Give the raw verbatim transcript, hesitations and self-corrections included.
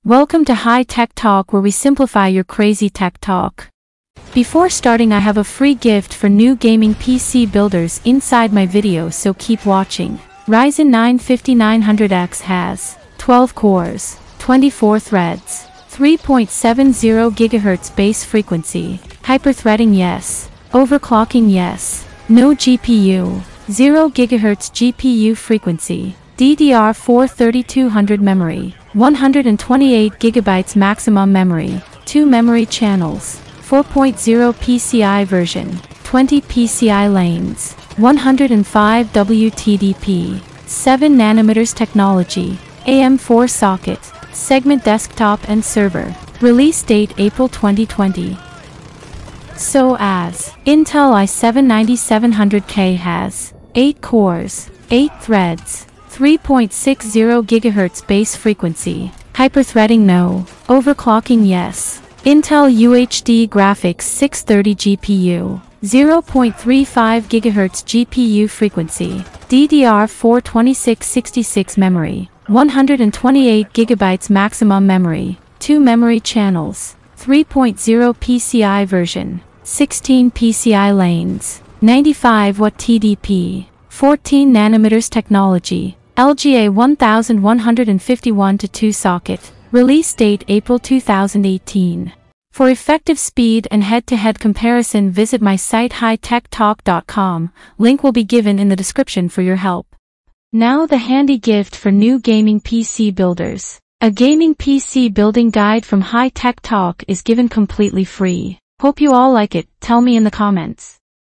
Welcome to High Tech Talk, where we simplify your crazy tech talk. Before starting, I have a free gift for new gaming P C builders inside my video, so keep watching. Ryzen nine fifty-nine hundred X has twelve cores, twenty-four threads, three point seven zero gigahertz base frequency, hyperthreading yes, overclocking yes, no G P U, zero gigahertz G P U frequency, D D R four thirty-two hundred memory, one hundred twenty-eight gigabytes maximum memory, two memory channels, four point zero P C I version, twenty P C I lanes, one hundred five W T D P, seven nanometers technology, A M four socket, segment desktop and server. Release date April twenty twenty. So as Intel i seven ninety-seven hundred K has eight cores, eight threads, three point six zero gigahertz base frequency, hyperthreading no, overclocking yes, Intel U H D graphics six thirty G P U, zero point three five gigahertz G P U frequency, D D R four twenty-six sixty-six memory, one hundred twenty-eight gigabytes maximum memory, two memory channels, three point zero P C I version, sixteen P C I lanes, ninety-five watt T D P, fourteen nanometers technology, L G A one one five one to two socket. Release date April two thousand eighteen. For effective speed and head-to-head comparison, visit my site high tech talk dot com. Link will be given in the description for your help. Now the handy gift for new gaming P C builders. A gaming P C building guide from High Tech Talk is given completely free. Hope you all like it. Tell me in the comments.